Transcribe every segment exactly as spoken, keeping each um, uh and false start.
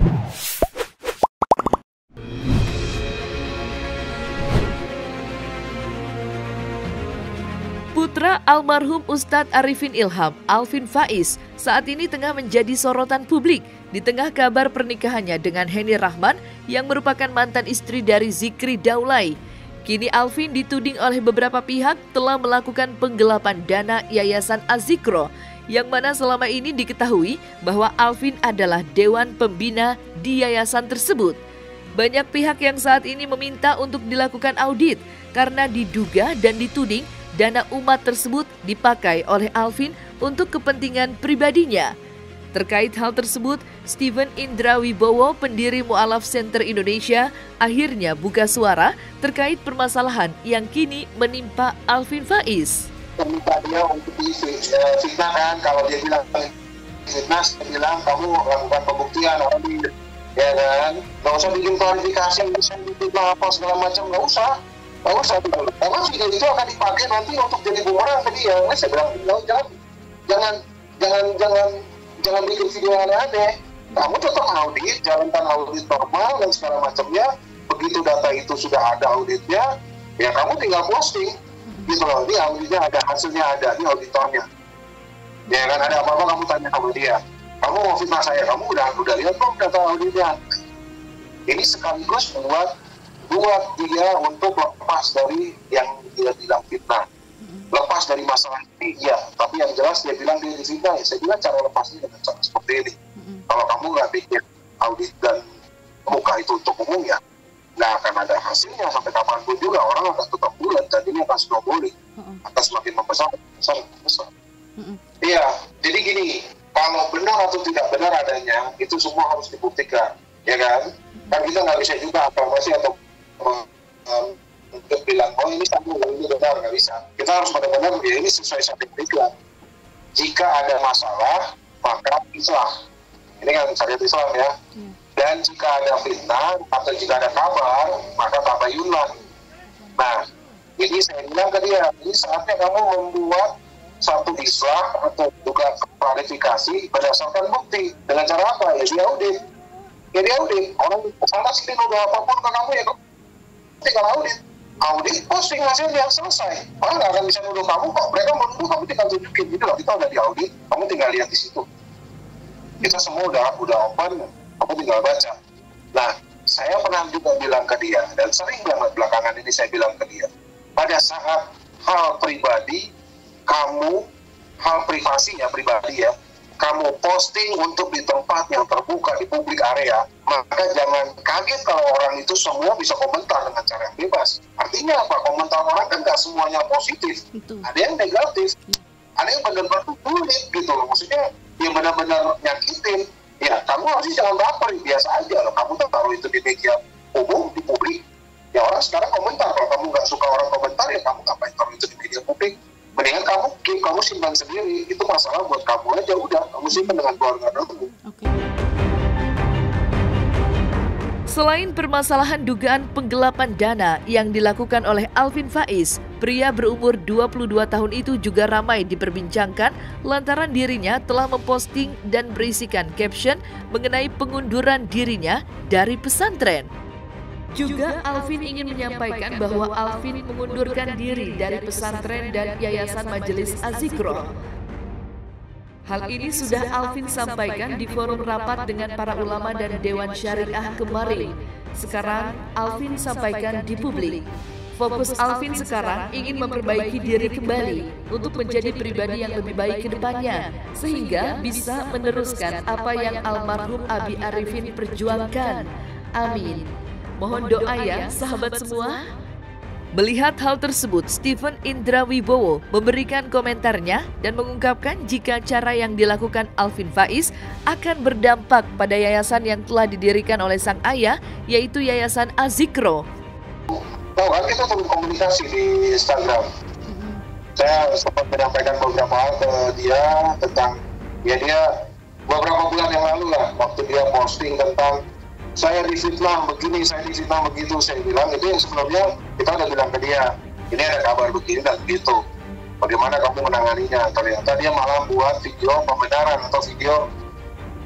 Putra almarhum Ustadz Arifin Ilham, Alvin Faiz, saat ini tengah menjadi sorotan publik di tengah kabar pernikahannya dengan Henny Rahman yang merupakan mantan istri dari Zikri Daulay. Kini Alvin dituding oleh beberapa pihak telah melakukan penggelapan dana Yayasan Az-Zikro, yang mana selama ini diketahui bahwa Alvin adalah Dewan Pembina di yayasan tersebut. Banyak pihak yang saat ini meminta untuk dilakukan audit karena diduga dan dituding dana umat tersebut dipakai oleh Alvin untuk kepentingan pribadinya. Terkait hal tersebut, Steven Indra Wibowo, pendiri Mu'alaf Center Indonesia, akhirnya buka suara terkait permasalahan yang kini menimpa Alvin Faiz. Meminta dia untuk difitnah kan, kalau dia bilang fitnah, dia bilang kamu lakukan pembuktian, ya kan, nggak usah bikin klarifikasi, bisa bikin apa segala macam, nggak usah. Nggak usah, karena video itu akan dipakai nanti untuk jadi bumerang ke dia. Nah, saya bilang, jangan, jangan, jangan, jangan, jangan bikin video aneh-aneh. Kamu tetap audit, jalankan audit normal dan segala macamnya. Begitu data itu sudah ada auditnya, ya kamu tinggal posting. Gitu loh, ini auditnya ada, hasilnya ada, ini auditornya. Ya kan, ada apa-apa kamu tanya sama dia. Kamu mau fitnah saya, kamu udah udah lihat kok data auditnya. Ini sekaligus buat buat dia untuk lepas dari yang dia bilang fitnah, lepas dari masalah ini, ya. Tapi yang jelas dia bilang dia difitnah, ya. Saya bilang cara lepasnya dengan cara seperti ini. Mm-hmm. Kalau kamu nggak bikin audit dan buka itu untuk umum, ya nggak akan ada hasilnya sampai kapanpun juga. Orang akan tetap bulat dan ini akan snowballing, mm-hmm. akan semakin membesar, besar, besar. Iya, mm-hmm. Jadi gini, kalau benar atau tidak benar adanya, itu semua harus dibuktikan, ya kan? Kan kita nggak bisa juga aklamasi atau untuk bilang, oh ini sambung, ini benar, nggak bisa. Kita harus benar-benar, ya ini sesuai syariat. Jika ada masalah, maka islah. Ini kan syariat Islam ya. Hmm. Dan jika ada fitnah, atau jika ada kabar, maka tabayunlah. Nah, ini saya bilang ke dia, ini saatnya kamu membuat satu islah atau juga klarifikasi berdasarkan bukti. Dengan cara apa? Ya dia audit. Ya dia audit. Orang salah sih udah apapun ke kamu ya kok. Tinggal audit, audit posting hasilnya selesai. Orang nggak akan bisa nuduh kamu kok. Mereka menuduh kamu tinggal tunjukin gitu loh. Kita udah di audit, kamu tinggal lihat di situ. Kita semua udah udah open, kamu tinggal baca. Nah, saya pernah juga bilang ke dia dan sering banget belakangan ini saya bilang ke dia. Pada saat hal pribadi, kamu hal privasi ya pribadi ya. Kamu posting untuk di tempat yang terbuka di publik area, maka jangan kaget kalau orang itu semua bisa komentar dengan cara yang bebas. Artinya apa? Komentar orang kan nggak semuanya positif. Itu. Ada yang negatif, ya. Ada yang benar-benar sulit gitu loh. Maksudnya yang benar-benar nyakitin. Ya kamu harusnya jangan baper, biasa aja loh. Kamu tuh taruh itu di media umum, di publik. Ya orang sekarang komentar, kalau kamu nggak suka orang komentar, ya kamu ngapain taruh itu di media publik. Mendingan kamu keep, kamu simpan sendiri. Itu masalah buat kamu aja, udah. Kamu simpan dengan keluarga kamu. Okay. Selain permasalahan dugaan penggelapan dana yang dilakukan oleh Alvin Faiz, pria berumur dua puluh dua tahun itu juga ramai diperbincangkan lantaran dirinya telah memposting dan berisikan caption mengenai pengunduran dirinya dari pesantren. Juga Alvin ingin menyampaikan bahwa Alvin mengundurkan diri dari pesantren dan Yayasan Majelis Az-Zikro. Hal ini sudah Alvin sampaikan di forum rapat dengan para ulama dan Dewan Syariah kemarin. Sekarang Alvin sampaikan di publik. Fokus Alvin sekarang ingin memperbaiki diri kembali untuk menjadi pribadi yang lebih baik ke depannya, sehingga bisa meneruskan apa yang almarhum Abi Arifin perjuangkan. Amin. Mohon doa ya sahabat semua. Melihat hal tersebut, Steven Indra Wibowo memberikan komentarnya dan mengungkapkan jika cara yang dilakukan Alvin Faiz akan berdampak pada yayasan yang telah didirikan oleh sang ayah, yaitu Yayasan Az-Zikro. Oh, kan kita turun komunikasi di Instagram. Saya sempat menyampaikan beberapa hal ke dia tentang, ya dia beberapa bulan yang lalu lah, waktu dia posting tentang saya difitnah begini, saya difitnah begitu, saya bilang itu yang sebelumnya kita udah bilang ke dia, ini ada kabar begini dan begitu, bagaimana kamu menanganinya. Ternyata dia malah buat video pembenaran atau video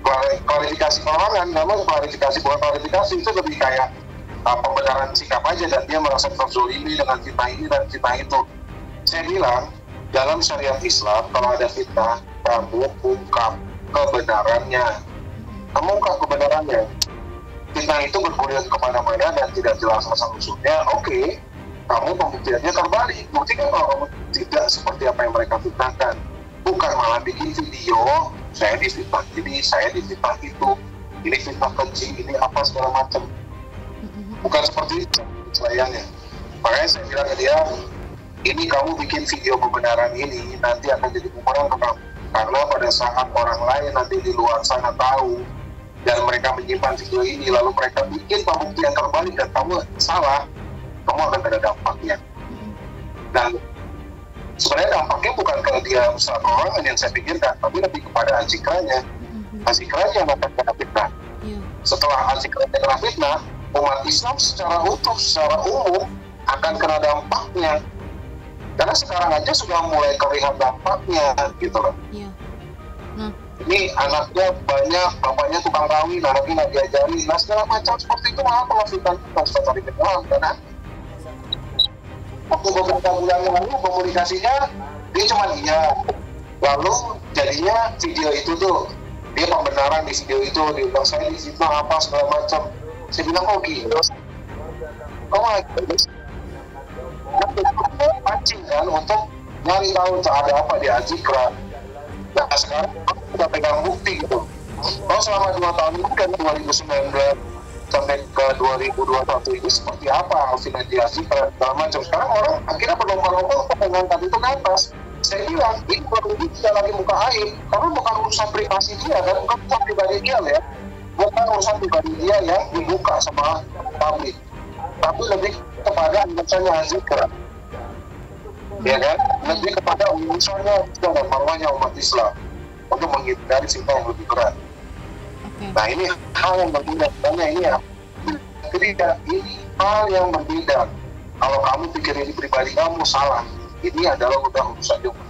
klarifikasi keuangan, namun klarifikasi bukan klarifikasi itu lebih kayak uh, pembenaran sikap aja, dan dia merasa terzolimi dengan fitnah ini dan fitnah itu. Saya bilang dalam syariat Islam kalau ada fitnah, kamu ungkap kebenarannya, kamu ungkap kebenarannya. Fitnah itu bergulir kemana-mana dan tidak jelas asal usulnya. Oke, okay, kamu pembuktiannya terbalik, buktikan kalau kamu tidak seperti apa yang mereka fitnahkan. Bukan malah bikin video, saya difitnah ini, saya difitnah itu, ini fitnah keji, ini apa segala macam. Bukan seperti itu selayannya. Makanya saya bilang ke dia, ini kamu bikin video pembenaran ini nanti akan jadi bumerang ke kamu. Karena pada saat orang lain nanti di luar sana tahu dan mereka menyimpan video ini, lalu mereka bikin pembuktian terbalik dan kamu salah, kamu akan ada dampaknya. Dan sebenarnya dampaknya bukan ke dia usaha keuangan yang saya pikirkan, tapi lebih kepada azikranya. Azikranya yang akan kena fitnah. Setelah azikranya kena fitnah, umat Islam secara utuh, secara umum akan kena dampaknya. Karena sekarang aja sudah mulai terlihat dampaknya, gitu loh. Nah. Ini anaknya banyak, bapaknya tukang kawin, anaknya nggak diajari, nah segala macam seperti itu malah kalau fitnah itu dari kenalan, karena waktu beberapa bulan lalu komunikasinya dia cuma iya, lalu jadinya video itu tuh dia pembenaran di video itu, dia bilang saya difitnah apa segala macam. Saya bilang kok gitu, oh my goodness, pancing kan untuk nyari tahu ada apa di Azikra. Nah sekarang aku udah pegang bukti gitu. Oh selama dua tahun ini kan dua ribu sembilan belas sampai ke dua ribu dua puluh satu ini seperti apa finansiasi segala macam. Sekarang orang akhirnya berlomba-lomba untuk mengangkat itu ke atas. Saya bilang ini baru ini tidak lagi muka aib, karena bukan urusan privasi dia kan, bukan urusan pribadi dia ya, bukan urusan pribadi dia yang dibuka sama publik, tapi lebih kepada misalnya Azikra, ya kan, lebih kepada urusannya dan marwahnya umat Islam untuk menghindari sikap yang lebih berat. Nah ini hal yang berbeda, karena ini ya tidak, ini hal yang berbeda. Kalau kamu pikir ini pribadi kamu salah, ini adalah udah urusan umat.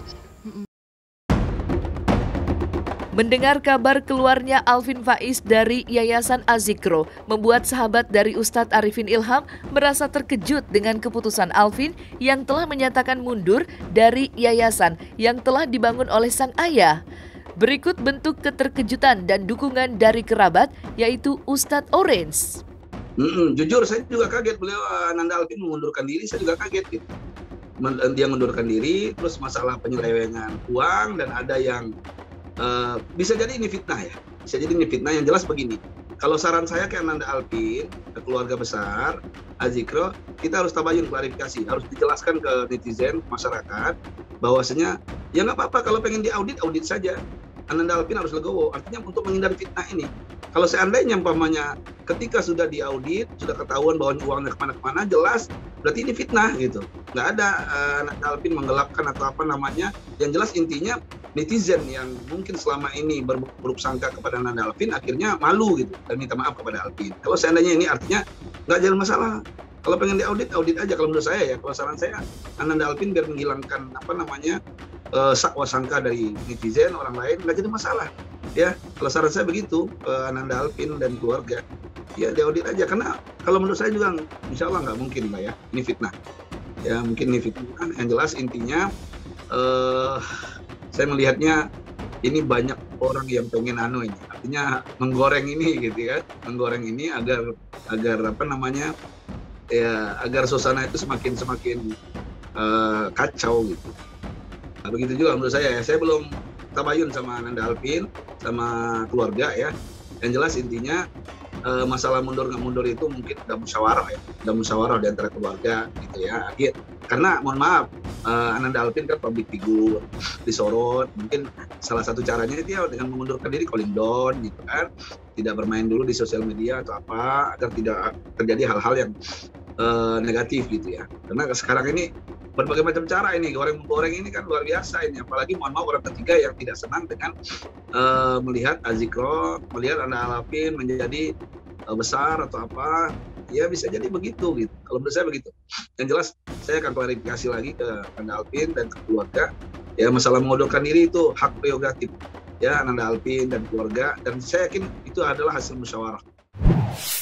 Mendengar kabar keluarnya Alvin Faiz dari Yayasan Azikro membuat sahabat dari Ustadz Arifin Ilham merasa terkejut dengan keputusan Alvin yang telah menyatakan mundur dari yayasan yang telah dibangun oleh sang ayah. Berikut bentuk keterkejutan dan dukungan dari kerabat, yaitu Ustadz Orange. Mm-mm, jujur saya juga kaget, beliau Ananda Alvin mengundurkan diri, saya juga kaget gitu. Dia mengundurkan diri, terus masalah penyelewengan uang, dan ada yang uh, bisa jadi ini fitnah ya, bisa jadi ini fitnah. Yang jelas begini, kalau saran saya ke Ananda Alvin, ke keluarga besar Azikro, kita harus tabayun, klarifikasi, harus dijelaskan ke netizen, masyarakat, bahwasanya ya nggak apa-apa kalau pengen diaudit, audit saja. Ananda Alvin harus legowo, artinya untuk menghindari fitnah ini. Kalau seandainya umpamanya ketika sudah diaudit, sudah ketahuan bahwa uangnya kemana-kemana, jelas berarti ini fitnah gitu. Nggak ada uh, Ananda Alvin menggelapkan atau apa namanya. Yang jelas intinya netizen yang mungkin selama ini berburuk sangka kepada Ananda Alvin akhirnya malu gitu dan minta maaf kepada Alvin. Kalau seandainya ini artinya nggak jadi masalah. Kalau pengen diaudit, audit aja. Kalau menurut saya ya, kalau saran saya, Ananda Alvin biar menghilangkan apa namanya uh, sakwa sangka dari netizen orang lain, nggak jadi masalah. Ya, kalau saran saya begitu, uh, Ananda Alvin dan keluarga, ya diaudit aja. Karena kalau menurut saya juga, insya Allah nggak mungkin lah ya, ini fitnah. Ya mungkin ini fitnah. Yang jelas intinya, uh, saya melihatnya ini banyak orang yang pengen anu ini, artinya menggoreng ini gitu kan, menggoreng ini agar agar apa namanya, ya agar suasana itu semakin semakin uh, kacau gitu. Nah, begitu juga menurut saya ya. Saya belum tabayun sama Ananda Alvin sama keluarga ya. Yang jelas intinya uh, masalah mundur nggak mundur itu mungkin udah musyawarah ya, udah musyawarah di antara keluarga gitu ya. Akhir karena mohon maaf, uh, Ananda Alvin kan public figure, disorot. Mungkin salah satu caranya itu ya dengan mengundurkan diri, calling down gitu kan, tidak bermain dulu di sosial media atau apa, agar tidak terjadi hal-hal yang Uh, negatif gitu ya. Karena sekarang ini berbagai macam cara ini, goreng-goreng ini kan luar biasa ini. Apalagi mohon maaf orang ketiga yang tidak senang dengan uh, melihat Azikro, melihat Ananda Alvin menjadi uh, besar atau apa, ya bisa jadi begitu gitu. Kalau menurut saya begitu. Yang jelas saya akan klarifikasi lagi ke Ananda Alvin dan ke keluarga. Ya masalah mengundurkan diri itu hak prerogatif ya Ananda Alvin dan keluarga, dan saya yakin itu adalah hasil musyawarah.